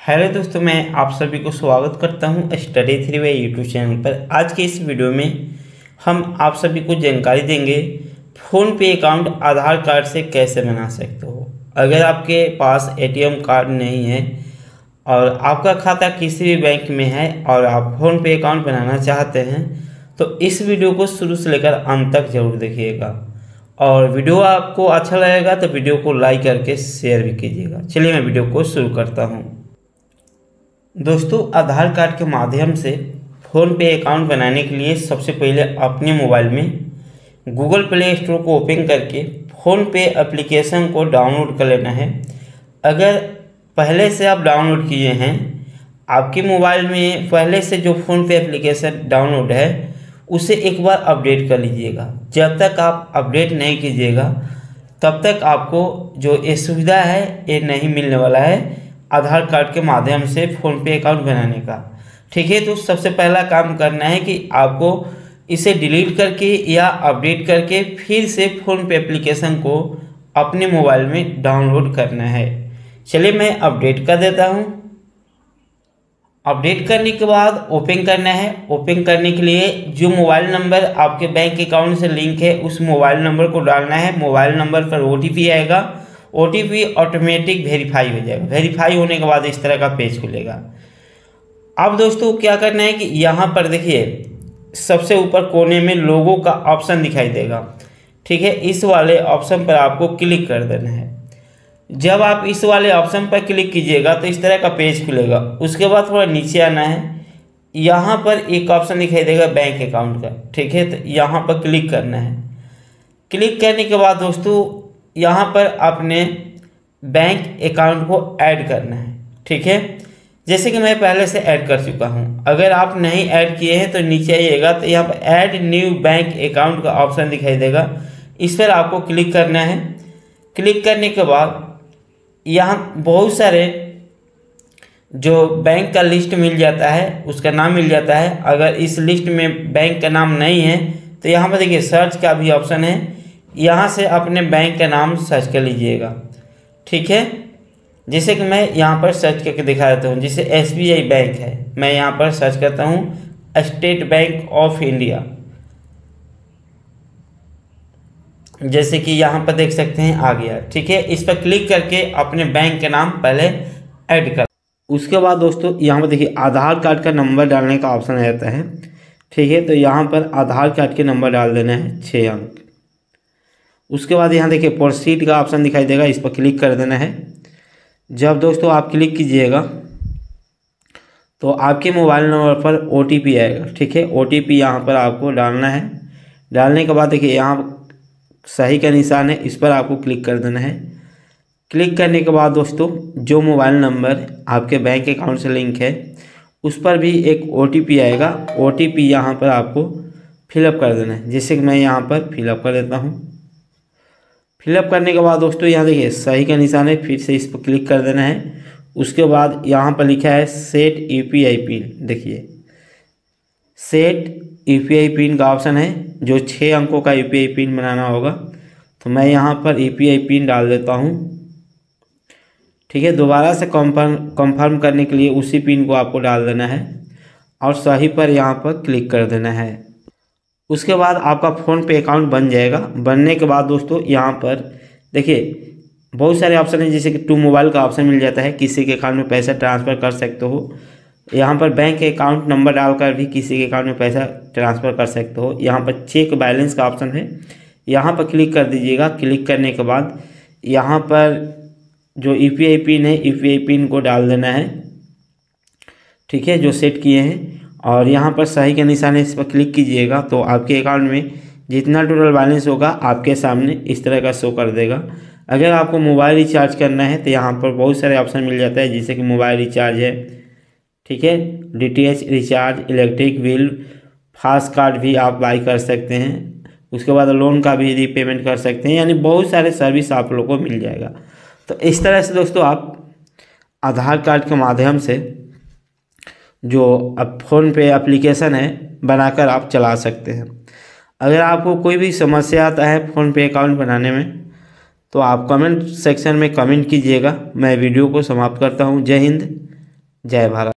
Hello दोस्तों, मैं आप सभी को स्वागत करता हूं study three way YouTube channel पर। आज के इस वीडियो में हम आप सभी को जानकारी देंगे फ़ोन पे अकाउंट आधार कार्ड से कैसे बना सकते हो। अगर आपके पास एटीएम कार्ड नहीं है और आपका खाता किसी भी बैंक में है और आप फ़ोन पे अकाउंट बनाना चाहते हैं तो इस वीडियो को शुरू से लेकर अंत तक जरूर देखिएगा और वीडियो आपको अच्छा लगेगा तो वीडियो को लाइक करके शेयर भी कीजिएगा। चलिए मैं वीडियो को शुरू करता हूँ। दोस्तों, आधार कार्ड के माध्यम से फ़ोन पे अकाउंट बनाने के लिए सबसे पहले अपने मोबाइल में गूगल प्ले स्टोर को ओपन करके फ़ोन पे एप्लीकेशन को डाउनलोड कर लेना है। अगर पहले से आप डाउनलोड किए हैं, आपके मोबाइल में पहले से जो फ़ोन पे एप्लीकेशन डाउनलोड है उसे एक बार अपडेट कर लीजिएगा। जब तक आप अपडेट नहीं कीजिएगा तब तक आपको जो ये सुविधा है ये नहीं मिलने वाला है आधार कार्ड के माध्यम से फ़ोन पे अकाउंट बनाने का। ठीक है, तो सबसे पहला काम करना है कि आपको इसे डिलीट करके या अपडेट करके फिर से फ़ोन पे एप्लीकेशन को अपने मोबाइल में डाउनलोड करना है। चलिए मैं अपडेट कर देता हूँ। अपडेट करने के बाद ओपन करना है। ओपन करने के लिए जो मोबाइल नंबर आपके बैंक अकाउंट से लिंक है उस मोबाइल नंबर को डालना है। मोबाइल नंबर पर OTP आएगा। OTP ऑटोमेटिक वेरीफाई हो जाएगा। वेरीफाई होने के बाद इस तरह का पेज खुलेगा। अब दोस्तों क्या करना है कि यहाँ पर देखिए सबसे ऊपर कोने में लोगो का ऑप्शन दिखाई देगा। ठीक है, इस वाले ऑप्शन पर आपको क्लिक कर देना है। जब आप इस वाले ऑप्शन पर क्लिक कीजिएगा तो इस तरह का पेज खुलेगा। उसके बाद थोड़ा नीचे आना है। यहाँ पर एक ऑप्शन दिखाई देगा बैंक अकाउंट का। ठीक है, तो यहाँ पर क्लिक करना है। क्लिक करने के बाद दोस्तों यहाँ पर अपने बैंक अकाउंट को ऐड करना है। ठीक है, जैसे कि मैं पहले से ऐड कर चुका हूँ। अगर आप नहीं ऐड किए हैं तो नीचे आइएगा तो यहाँ पर ऐड न्यू बैंक अकाउंट का ऑप्शन दिखाई देगा। इस पर आपको क्लिक करना है। क्लिक करने के बाद यहाँ बहुत सारे जो बैंक का लिस्ट मिल जाता है, उसका नाम मिल जाता है। अगर इस लिस्ट में बैंक का नाम नहीं है तो यहाँ पर देखिए सर्च का भी ऑप्शन है। यहाँ से अपने बैंक का नाम सर्च कर लीजिएगा। ठीक है, जैसे कि मैं यहाँ पर सर्च करके दिखा देता हूँ। जैसे SBI बैंक है, मैं यहाँ पर सर्च करता हूँ स्टेट बैंक ऑफ इंडिया। जैसे कि यहाँ पर देख सकते हैं आ गया। ठीक है, इस पर क्लिक करके अपने बैंक का नाम पहले ऐड कर। उसके बाद दोस्तों यहाँ पर देखिए आधार कार्ड का नंबर डालने का ऑप्शन आ जाता है। ठीक है, तो यहाँ पर आधार कार्ड के नंबर डाल देना है 6 अंक। उसके बाद यहाँ देखिए प्रोसीड का ऑप्शन दिखाई देगा, इस पर क्लिक कर देना है। जब दोस्तों आप क्लिक कीजिएगा तो आपके मोबाइल नंबर पर OTP आएगा। ठीक है, OTP यहाँ पर आपको डालना है। डालने के बाद देखिए यहाँ सही का निशान है, इस पर आपको क्लिक कर देना है। क्लिक करने के बाद दोस्तों जो मोबाइल नंबर आपके बैंक अकाउंट से लिंक है उस पर भी एक OTP आएगा। OTP यहाँ पर आपको फिलअप कर देना है। जैसे कि मैं यहाँ पर फिलअप कर देता हूँ। फिलअप करने के बाद दोस्तों यहाँ देखिए सही का निशान है, फिर से इस पर क्लिक कर देना है। उसके बाद यहाँ पर लिखा है सेट UPI पिन। देखिए सेट UPI पिन का ऑप्शन है, जो 6 अंकों का UPI पिन बनाना होगा। तो मैं यहाँ पर UPI पिन डाल देता हूँ। ठीक है, दोबारा से कंफर्म करने के लिए उसी पिन को आपको डाल देना है और सही पर यहाँ पर क्लिक कर देना है। उसके बाद आपका फ़ोन पे अकाउंट बन जाएगा। बनने के बाद दोस्तों यहाँ पर देखिए बहुत सारे ऑप्शन हैं, जैसे कि टू मोबाइल का ऑप्शन मिल जाता है, किसी के अकाउंट में पैसा ट्रांसफ़र कर सकते हो। यहाँ पर बैंक अकाउंट नंबर डालकर भी किसी के अकाउंट में पैसा ट्रांसफ़र कर सकते हो। यहाँ पर चेक बैलेंस का ऑप्शन है, यहाँ पर क्लिक कर दीजिएगा। क्लिक करने के बाद यहाँ पर जो UPI पिन है UPI पिन को डाल देना है। ठीक है, जो सेट किए हैं और यहाँ पर सही के निशान है, इस पर क्लिक कीजिएगा तो आपके अकाउंट में जितना टोटल बैलेंस होगा आपके सामने इस तरह का शो कर देगा। अगर आपको मोबाइल रिचार्ज करना है तो यहाँ पर बहुत सारे ऑप्शन मिल जाता है, जैसे कि मोबाइल रिचार्ज है। ठीक है, DTH recharge, electric bill, fast card भी आप बाई कर सकते हैं। उसके बाद लोन का भी रीपेमेंट कर सकते हैं, यानी बहुत सारे सर्विस आप लोग को मिल जाएगा। तो इस तरह से दोस्तों आप आधार कार्ड के माध्यम से जो अब फ़ोन पे एप्लीकेशन है बनाकर आप चला सकते हैं। अगर आपको कोई भी समस्या आता है फ़ोन पे अकाउंट बनाने में तो आप कमेंट सेक्शन में कमेंट कीजिएगा। मैं वीडियो को समाप्त करता हूँ। जय हिंद, जय भारत।